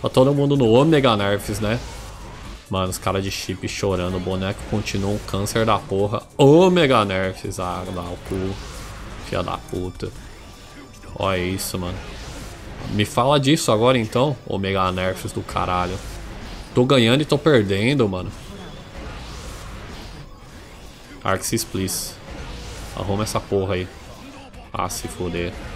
Tá todo mundo no Omega Nerfs, né? Mano, os caras de chip chorando. O boneco continua um câncer da porra. Omega Nerfs. Ah, dá o cu. Filha da puta. Olha isso, mano. Me fala disso agora então, Omega Nerfs do caralho. Tô ganhando e tô perdendo, mano. Arxis, please. Arruma essa porra aí. Ah, se foder.